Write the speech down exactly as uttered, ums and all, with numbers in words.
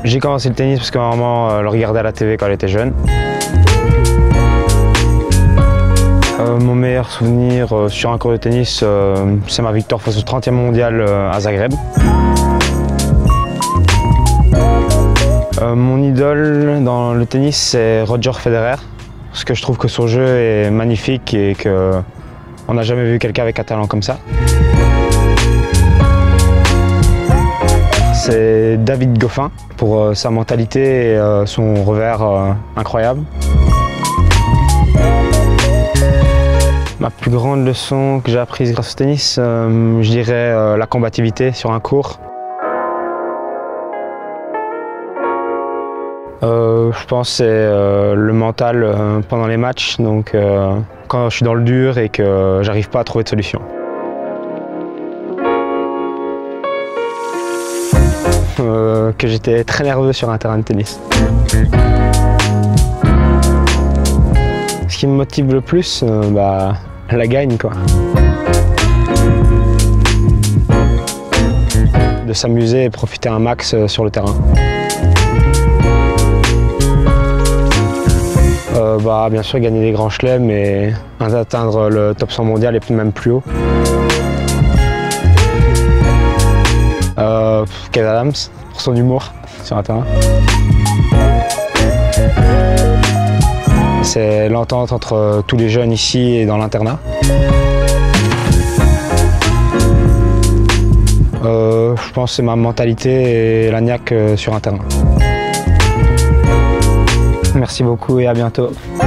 J'ai commencé le tennis parce que ma maman euh, le regardait à la T V quand elle était jeune. Euh, mon meilleur souvenir euh, sur un court de tennis, euh, c'est ma victoire face au trentième mondial euh, à Zagreb. Euh, mon idole dans le tennis, c'est Roger Federer, parce que je trouve que son jeu est magnifique et qu'on n'a jamais vu quelqu'un avec un talent comme ça. C'est David Goffin, pour euh, sa mentalité et euh, son revers euh, incroyable. Ma plus grande leçon que j'ai apprise grâce au tennis, euh, je dirais euh, la combativité sur un court. Euh, je pense que c'est euh, le mental euh, pendant les matchs, donc euh, quand je suis dans le dur et que j'arrive pas à trouver de solution. Euh, que j'étais très nerveux sur un terrain de tennis. Ce qui me motive le plus, euh, bah, la gagne quoi. De s'amuser et profiter un max euh, sur le terrain. Euh, bah, bien sûr gagner des grands chelems et atteindre le top cent mondial et même plus haut. Euh, Kev Adams, pour son humour sur un terrain. C'est l'entente entre tous les jeunes ici et dans l'internat. Euh, je pense que c'est ma mentalité et la niaque sur un terrain. Merci beaucoup et à bientôt.